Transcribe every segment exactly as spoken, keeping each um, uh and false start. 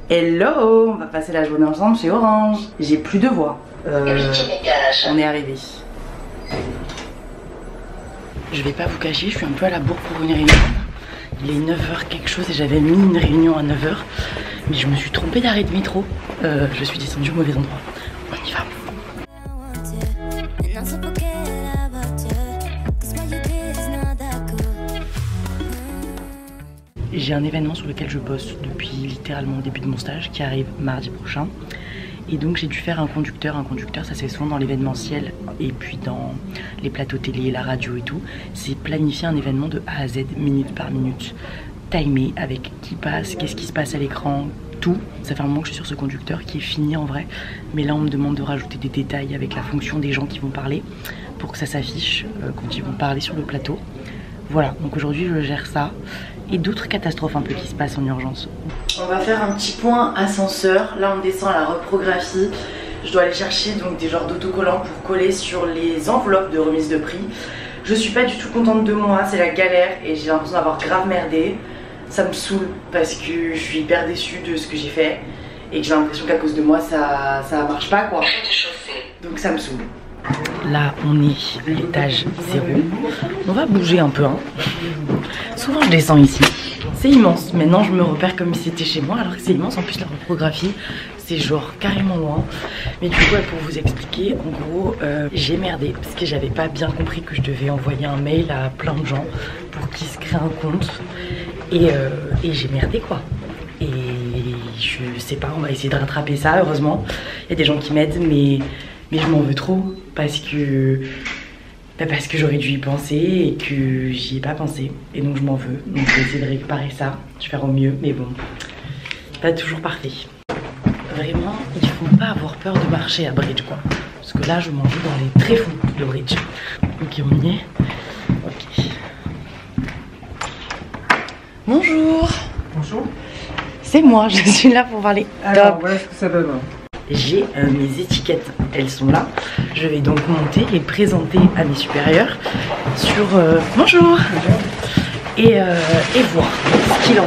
Hello, on va passer la journée ensemble chez Orange. J'ai plus de voix. Euh, on est arrivé. Je vais pas vous cacher, je suis un peu à la bourre pour une réunion. Il est neuf heures quelque chose et j'avais mis une réunion à neuf heures. Mais je me suis trompée d'arrêt de métro. Euh, je suis descendue au mauvais endroit. On y va. J'ai un événement sur lequel je bosse depuis littéralement le début de mon stage qui arrive mardi prochain. Et donc j'ai dû faire un conducteur. Un conducteur, ça se fait souvent dans l'événementiel et puis dans les plateaux télé, la radio et tout. C'est planifier un événement de A à Z, minute par minute, timé avec qui passe, qu'est-ce qui se passe à l'écran, tout. Ça fait un moment que je suis sur ce conducteur qui est fini en vrai. Mais là on me demande de rajouter des détails avec la fonction des gens qui vont parler pour que ça s'affiche euh, quand ils vont parler sur le plateau. Voilà, donc aujourd'hui je gère ça et d'autres catastrophes un peu qui se passent en urgence. On va faire un petit point ascenseur. Là on descend à la reprographie. Je dois aller chercher donc des genres d'autocollants pour coller sur les enveloppes de remise de prix. Je suis pas du tout contente de moi, c'est la galère et j'ai l'impression d'avoir grave merdé. Ça me saoule parce que je suis hyper déçue de ce que j'ai fait et que j'ai l'impression qu'à cause de moi ça, ça marche pas quoi. Donc ça me saoule. Là on est à l'étage zéro. On va bouger un peu hein. Souvent je descends ici. C'est immense. Maintenant je me repère comme si c'était chez moi alors que c'est immense. En plus la reprographie c'est genre carrément loin. Mais du coup pour vous expliquer, en gros euh, j'ai merdé parce que j'avais pas bien compris que je devais envoyer un mail à plein de gens pour qu'ils se créent un compte. Et, euh, et j'ai merdé quoi. Et je sais pas, on va essayer de rattraper ça heureusement. Il y a des gens qui m'aident mais Mais je m'en veux trop parce que bah parce que j'aurais dû y penser et que j'y ai pas pensé. Et donc je m'en veux. Donc je vais essayer de réparer ça. Je vais faire au mieux. Mais bon, pas toujours parfait. Vraiment, il faut pas avoir peur de marcher à bridge quoi. Parce que là je m'en vais dans les tréfonds de bridge. Ok, on y est. Ok. Bonjour. Bonjour. C'est moi, je suis là pour parler. Alors, voilà ce que ça donne. J'ai euh, mes étiquettes, elles sont là. Je vais donc monter et présenter à mes supérieurs sur euh, bonjour et, euh, et voir ce qu'il en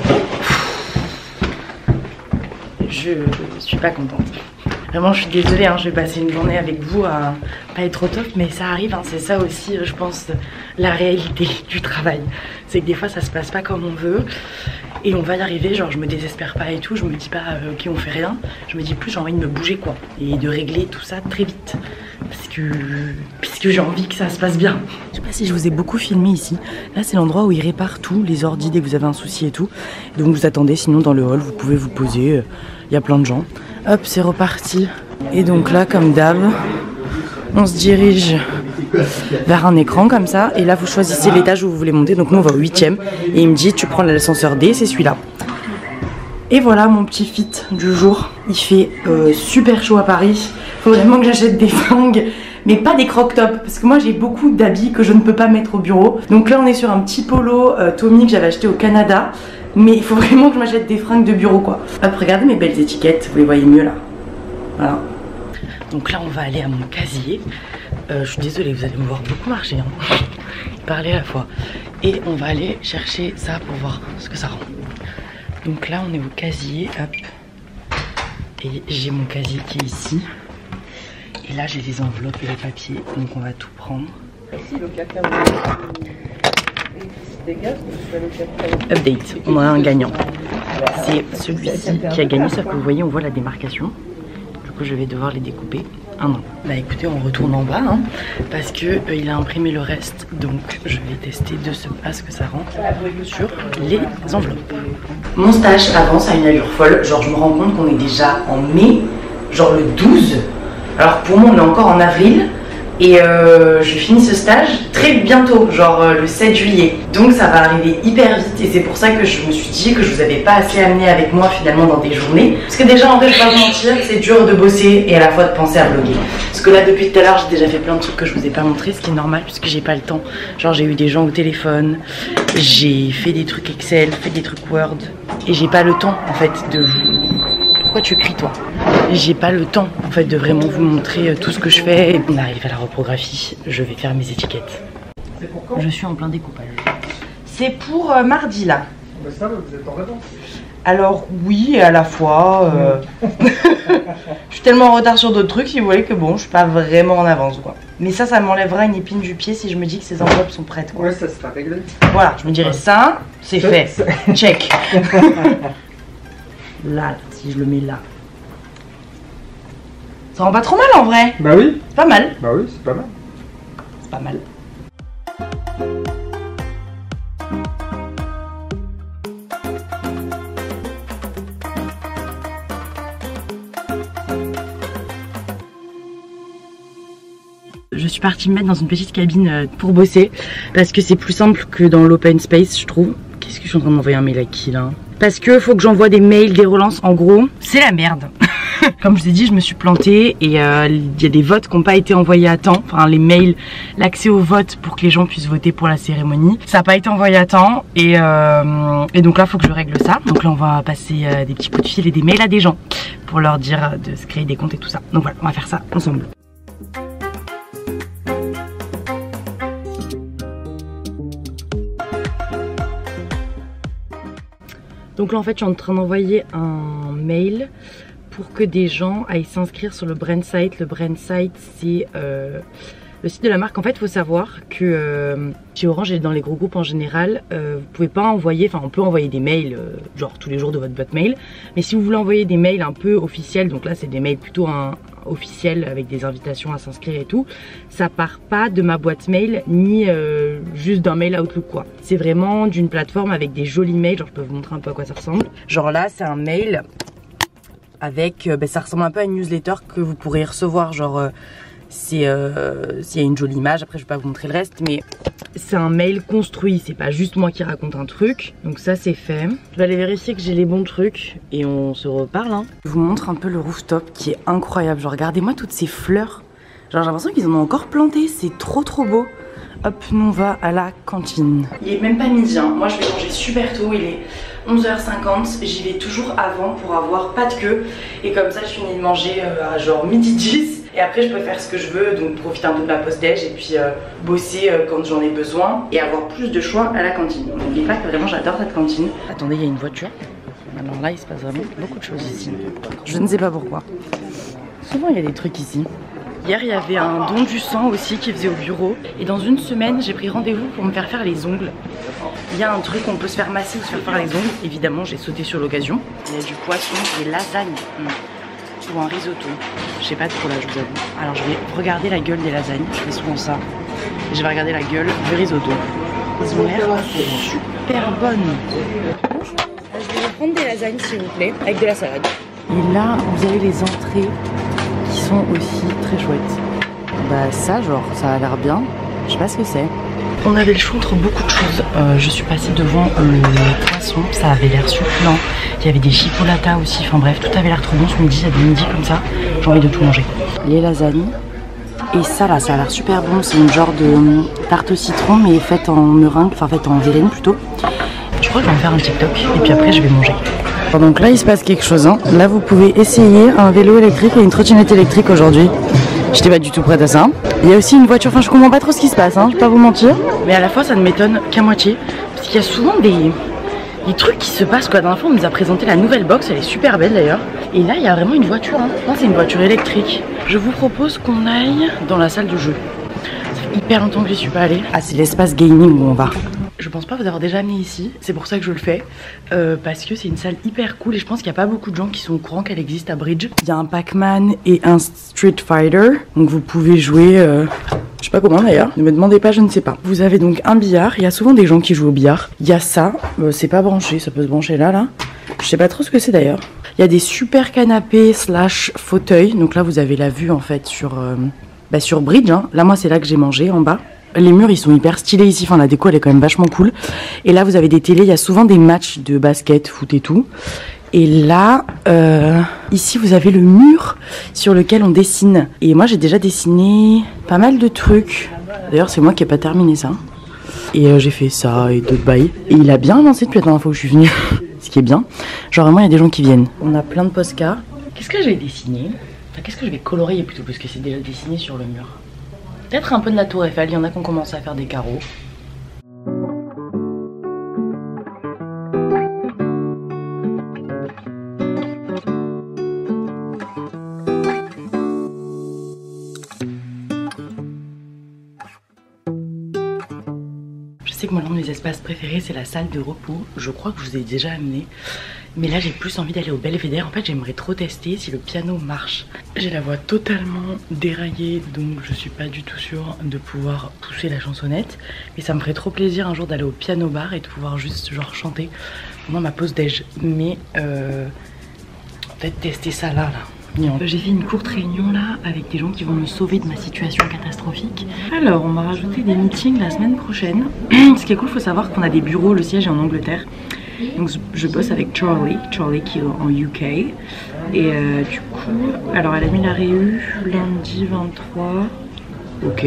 est. Je suis pas contente. Vraiment, je suis désolée, hein, je vais passer une journée avec vous à pas être au top, mais ça arrive, hein, c'est ça aussi, je pense, la réalité du travail. C'est que des fois, ça se passe pas comme on veut. Et on va y arriver, genre je me désespère pas et tout, je me dis pas euh, ok on fait rien, je me dis plus j'ai envie de me bouger quoi et de régler tout ça très vite parce que puisque j'ai envie que ça se passe bien. Je sais pas si je vous ai beaucoup filmé ici, là c'est l'endroit où ils réparent tout, les ordi dès que vous avez un souci et tout, donc vous attendez, sinon dans le hall vous pouvez vous poser, il y a plein de gens. Hop c'est reparti et donc là comme d'hab on se dirige vers un écran comme ça et là vous choisissez l'étage où vous voulez monter, donc nous on va au huitième et il me dit tu prends l'ascenseur D, c'est celui-là. Et voilà mon petit fit du jour. Il fait euh, super chaud à Paris, faut vraiment que j'achète des fringues mais pas des croc tops parce que moi j'ai beaucoup d'habits que je ne peux pas mettre au bureau. Donc là on est sur un petit polo euh, Tommy que j'avais acheté au Canada, mais il faut vraiment que je m'achète des fringues de bureau quoi. Hop, regardez mes belles étiquettes, vous les voyez mieux là. Voilà. Donc là on va aller à mon casier. Euh, je suis désolée, vous allez me voir beaucoup marcher, hein. Parler à la fois. Et on va aller chercher ça pour voir ce que ça rend. Donc là on est au casier, hop. Et j'ai mon casier qui est ici. Et là j'ai les enveloppes et les papiers, donc on va tout prendre. Update, on a un gagnant. C'est celui-ci qui a gagné, sauf que vous voyez on voit la démarcation. Du coup je vais devoir les découper un an. Bah écoutez on retourne en bas hein, parce que euh, il a imprimé le reste, donc je vais tester de ce pas ce que ça rend sur les enveloppes. Mon stage avance à une allure folle, genre je me rends compte qu'on est déjà en mai, genre le douze, alors pour moi on est encore en avril. Et euh, je finis ce stage très bientôt, genre euh, le sept juillet. Donc ça va arriver hyper vite et c'est pour ça que je me suis dit que je vous avais pas assez amené avec moi finalement dans des journées. Parce que déjà en vrai je vais pas vous mentir, c'est dur de bosser et à la fois de penser à bloguer. Parce que là depuis tout à l'heure j'ai déjà fait plein de trucs que je vous ai pas montré, ce qui est normal puisque j'ai pas le temps. Genre j'ai eu des gens au téléphone, j'ai fait des trucs Excel, fait des trucs Word. Et j'ai pas le temps en fait de vous... Pourquoi tu cries toi? J'ai pas le temps en fait de vraiment vous montrer tout ce que je fais. On arrive à la reprographie, je vais faire mes étiquettes. Je suis en plein découpage. C'est pour euh, mardi là. Bah ça, vous êtes en avance. Alors oui et à la fois. Euh... je suis tellement en retard sur d'autres trucs si vous voulez que bon, je suis pas vraiment en avance quoi. Mais ça, ça m'enlèvera une épine du pied si je me dis que ces enveloppes sont prêtes. Quoi. Ouais, ça sera réglé. Voilà, je me dirais ça, c'est fait. Check. Là, si je le mets là. Ça rend pas trop mal en vrai. Bah oui. C'est pas mal. Bah oui, c'est pas mal. C'est pas mal. Je suis partie me mettre dans une petite cabine pour bosser parce que c'est plus simple que dans l'open space je trouve. Qu'est-ce que je suis en train de m'envoyer un mail à qui là? Parce que faut que j'envoie des mails, des relances, en gros c'est la merde. Comme je vous ai dit, je me suis plantée et il euh, y a des votes qui n'ont pas été envoyés à temps. Enfin les mails, l'accès au vote pour que les gens puissent voter pour la cérémonie, ça n'a pas été envoyé à temps et, euh, et donc là il faut que je règle ça. Donc là on va passer euh, des petits coups de fil et des mails à des gens pour leur dire de se créer des comptes et tout ça. Donc voilà, on va faire ça ensemble. Donc là en fait je suis en train d'envoyer un mail pour que des gens aillent s'inscrire sur le brand site. Le brand site c'est euh, le site de la marque. En fait il faut savoir que euh, chez Orange et dans les gros groupes en général, euh, vous pouvez pas envoyer, enfin on peut envoyer des mails euh, genre tous les jours de votre boîte mail. Mais si vous voulez envoyer des mails un peu officiels, donc là c'est des mails plutôt un, officiels avec des invitations à s'inscrire et tout, ça part pas de ma boîte mail ni euh, juste d'un mail Outlook quoi. C'est vraiment d'une plateforme avec des jolis mails, genre je peux vous montrer un peu à quoi ça ressemble. Genre là c'est un mail avec, euh, ben, ça ressemble un peu à une newsletter que vous pourrez recevoir, genre euh, c'est euh, s'il y a une jolie image, après je vais pas vous montrer le reste, mais c'est un mail construit, c'est pas juste moi qui raconte un truc. Donc ça c'est fait. Je vais aller vérifier que j'ai les bons trucs et on se reparle hein. Je vous montre un peu le rooftop qui est incroyable, genre regardez-moi toutes ces fleurs. Genre j'ai l'impression qu'ils en ont encore planté, c'est trop trop beau. Hop, nous on va à la cantine. Il est même pas midi hein. Moi je vais manger super tôt, il est onze heures cinquante, j'y vais toujours avant pour avoir pas de queue. Et comme ça je finis de manger euh, à genre midi dix. Et après je peux faire ce que je veux, donc profiter un peu de ma pause déj et puis euh, bosser euh, quand j'en ai besoin et avoir plus de choix à la cantine. N'oubliez pas que vraiment j'adore cette cantine. Attendez, il y a une voiture. Alors là il se passe vraiment beaucoup de choses ici. Je ne sais pas pourquoi. Souvent il y a des trucs ici. Hier il y avait un don du sang aussi qui faisait au bureau. Et dans une semaine j'ai pris rendez-vous pour me faire faire les ongles. Il y a un truc où on peut se faire masser ou se faire faire les ongles. Évidemment j'ai sauté sur l'occasion. Il y a du poisson, des lasagnes. Mmh. Ou un risotto, je sais pas trop là je vous avoue. Alors je vais regarder la gueule des lasagnes, je fais souvent ça. Et je vais regarder la gueule du risotto. Ils ont l'air super bonnes. Bonjour, je vais prendre des lasagnes s'il vous plaît, avec de la salade. Et là vous avez les entrées qui sont aussi très chouettes. Bah ça genre, ça a l'air bien, je sais pas ce que c'est. On avait le choix entre beaucoup de choses. Euh, je suis passée devant le poisson, ça avait l'air succulent. Il y avait des chipolatas aussi, enfin bref, tout avait l'air trop bon ce midi, à des midis comme ça. J'ai envie de tout manger. Les lasagnes. Et ça là, ça a l'air super bon. C'est une genre de tarte au citron, mais faite en meringue, enfin faite en verrine plutôt. Je crois que je vais en faire un TikTok et puis après je vais manger. Donc là il se passe quelque chose. Hein. Là vous pouvez essayer un vélo électrique et une trottinette électrique aujourd'hui. J'étais pas du tout prête à ça. Il y a aussi une voiture, enfin je comprends pas trop ce qui se passe, hein, je vais pas vous mentir. Mais à la fois ça ne m'étonne qu'à moitié. Parce qu'il y a souvent des, des trucs qui se passent quoi. La dernière fois on nous a présenté la nouvelle box, elle est super belle d'ailleurs. Et là il y a vraiment une voiture, hein. Non, c'est une voiture électrique. Je vous propose qu'on aille dans la salle de jeu. Ça fait hyper longtemps que j'y suis pas allée. Ah c'est l'espace gaming où on va. Je pense pas vous avoir déjà amené ici, c'est pour ça que je le fais, euh, parce que c'est une salle hyper cool et je pense qu'il n'y a pas beaucoup de gens qui sont au courant qu'elle existe à Bridge. Il y a un Pac-Man et un Street Fighter, donc vous pouvez jouer, euh, je sais pas comment d'ailleurs, ne me demandez pas, je ne sais pas. Vous avez donc un billard, il y a souvent des gens qui jouent au billard. Il y a ça, euh, c'est pas branché, ça peut se brancher là, là. Je sais pas trop ce que c'est d'ailleurs. Il y a des super canapés slash fauteuils, donc là vous avez la vue en fait sur, euh, bah, sur Bridge, hein. Là moi c'est là que j'ai mangé en bas. Les murs ils sont hyper stylés ici, enfin la déco elle est quand même vachement cool. Et là vous avez des télés, il y a souvent des matchs de basket, foot et tout. Et là, euh, ici vous avez le mur sur lequel on dessine. Et moi j'ai déjà dessiné pas mal de trucs. D'ailleurs c'est moi qui ai pas terminé ça. Et euh, j'ai fait ça et d'autres bails. Et il a bien avancé depuis la dernière fois où je suis venue. Ce qui est bien. Genre vraiment il y a des gens qui viennent. On a plein de postcards. Qu'est-ce que je vais dessiner? Enfin qu'est-ce que je vais colorier plutôt, parce que c'est déjà dessiné sur le mur. Peut-être un peu de la tour Eiffel, il y en a qui ont commencé à faire des carreaux. un de mes espaces préférés, c'est la salle de repos. Je crois que je vous ai déjà amené. Mais là j'ai plus envie d'aller au Belvédère. En fait j'aimerais trop tester si le piano marche. J'ai la voix totalement déraillée, donc je suis pas du tout sûre de pouvoir pousser la chansonnette. Mais ça me ferait trop plaisir un jour d'aller au piano bar et de pouvoir juste genre chanter pendant ma pause déj. Mais euh, peut-être tester ça là là. J'ai fait une courte réunion là avec des gens qui vont me sauver de ma situation catastrophique. Alors on m'a rajouté des meetings la semaine prochaine. Ce qui est cool, il faut savoir qu'on a des bureaux, le siège est en Angleterre. Donc je bosse avec Charlie, Charlie qui est en U K. Et euh, du coup, alors elle a mis la réu lundi vingt-trois. Ok.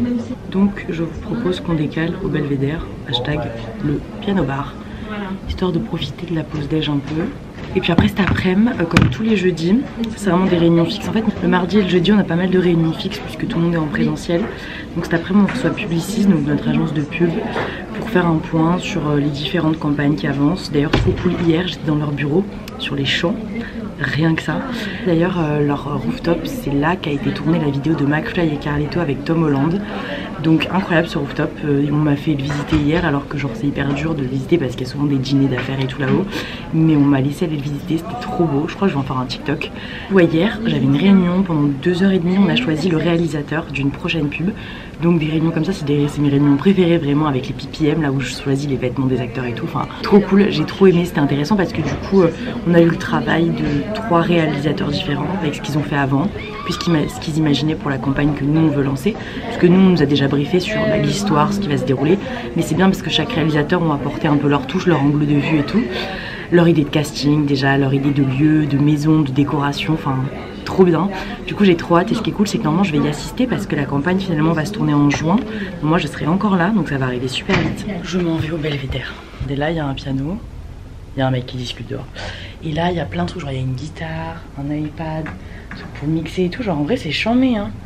Donc je vous propose qu'on décale au Belvédère, hashtag le piano bar. Histoire de profiter de la pause déj un peu. Et puis après cet après-midi, euh, comme tous les jeudis, c'est vraiment des réunions fixes. En fait, le mardi et le jeudi, on a pas mal de réunions fixes puisque tout le monde est en présentiel. Donc cet après-midi, on reçoit Publicis, donc notre agence de pub, pour faire un point sur euh, les différentes campagnes qui avancent. D'ailleurs, trop cool, hier, j'étais dans leur bureau, sur les champs. Rien que ça. D'ailleurs, euh, leur rooftop, c'est là qu'a été tournée la vidéo de McFly et Carlito avec Tom Holland. Donc incroyable ce rooftop. Euh, on m'a fait le visiter hier alors que genre c'est hyper dur de le visiter parce qu'il y a souvent des dîners d'affaires et tout là-haut. Mais on m'a laissé aller le visiter, c'était trop beau. Je crois que je vais en faire un TikTok. Ouais, hier, j'avais une réunion pendant deux heures et demie. On a choisi le réalisateur d'une prochaine pub. Donc des réunions comme ça, c'est mes réunions préférées vraiment avec les P P M, là où je choisis les vêtements des acteurs et tout. Enfin, trop cool, j'ai trop aimé, c'était intéressant parce que du coup, euh, on a eu le travail de trois réalisateurs différents avec ce qu'ils ont fait avant, puis ce qu'ils imaginaient pour la campagne que nous on veut lancer. Parce que nous, on nous a déjà briefé sur bah, l'histoire, ce qui va se dérouler. Mais c'est bien parce que chaque réalisateur a apporté un peu leur touche, leur angle de vue et tout. Leur idée de casting déjà, leur idée de lieu, de maison, de décoration, enfin trop bien. Du coup j'ai trop hâte et ce qui est cool c'est que normalement je vais y assister parce que la campagne finalement va se tourner en juin. Donc, moi je serai encore là donc ça va arriver super vite. Je m'en vais au Belvédère. Et là il y a un piano, il y a un mec qui discute dehors. Et là il y a plein de trucs, genre il y a une guitare, un iPad, pour mixer et tout. Genre en vrai c'est chambé hein.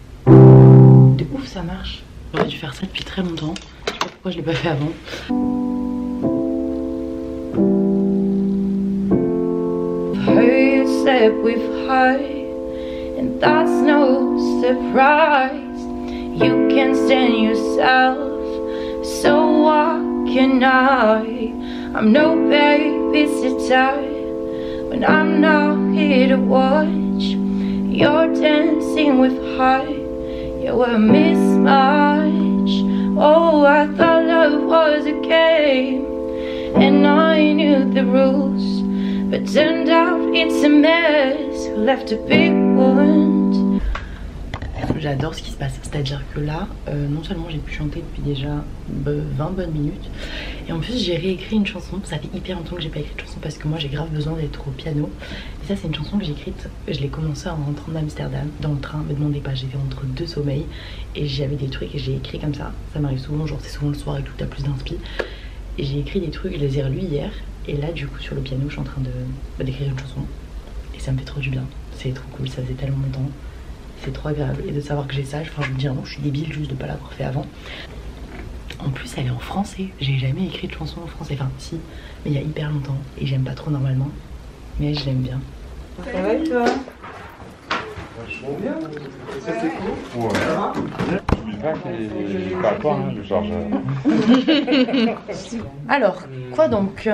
De ouf ça marche. J'aurais dû faire ça depuis très longtemps. Je sais pas pourquoi je l'ai pas fait avant. That we've heard, and that's no surprise. You can stand yourself, so what can I? I'm no babysitter when I'm not here to watch. You're dancing with her, yeah, we're a mismatch. Oh, I thought love was a game, and I knew the rules. But turned out it's a mess, left a big wound. J'adore ce qui se passe, c'est-à-dire que là, euh, non seulement j'ai pu chanter depuis déjà vingt bonnes minutes, et en plus j'ai réécrit une chanson. Ça fait hyper longtemps que j'ai pas écrit de chanson parce que moi j'ai grave besoin d'être au piano. Et ça c'est une chanson que j'ai écrite, je l'ai commencé en rentrant d'Amsterdam, dans le train, me demandez pas, j'étais entre deux sommeils, et j'avais des trucs et j'ai écrit comme ça. Ça m'arrive souvent, genre c'est souvent le soir et tout, t'as plus d'inspi. Et j'ai écrit des trucs, je les ai relus hier. Et là du coup sur le piano je suis en train de bah, d'écrire une chanson. Et ça me fait trop du bien. C'est trop cool, ça faisait tellement longtemps. C'est trop agréable. Et de savoir que j'ai ça, enfin je me dis non, je suis débile juste de pas l'avoir fait avant. En plus elle est en français. J'ai jamais écrit de chanson en français. Enfin si, mais il y a hyper longtemps. Et j'aime pas trop normalement. Mais je l'aime bien. Ça va et toi? Vachement bien. Ça c'est cool. Ouais. Je pas qu'il parle pas, hein, le chargeur. Alors, quoi donc?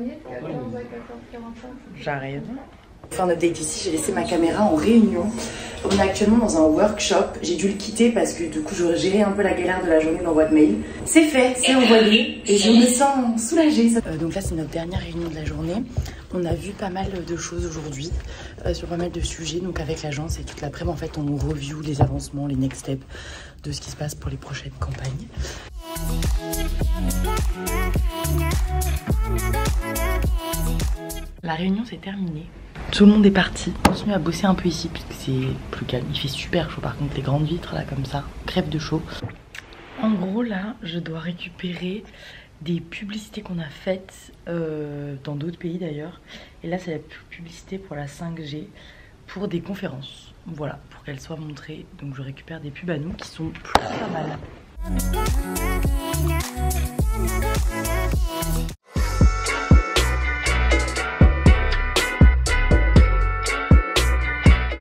J'arrive. Fin d'update ici, j'ai laissé ma caméra en réunion. On est actuellement dans un workshop. J'ai dû le quitter parce que du coup je gérais un peu la galère de la journée de l'envoi de mail. C'est fait, c'est envoyé et je me sens soulagée. Euh, donc là c'est notre dernière réunion de la journée. On a vu pas mal de choses aujourd'hui euh, sur pas mal de sujets. Donc avec l'agence et toute l'après-midi en fait on review les avancements, les next steps de ce qui se passe pour les prochaines campagnes. La réunion s'est terminée. Tout le monde est parti. On continue à bosser un peu ici puisque c'est plus calme. Il fait super chaud par contre, les grandes vitres là comme ça, crève de chaud. En gros là, je dois récupérer des publicités qu'on a faites euh, dans d'autres pays d'ailleurs. Et là c'est la publicité pour la cinq G pour des conférences. Voilà, pour qu'elles soient montrées. Donc je récupère des pubs à nous qui sont plutôt pas mal.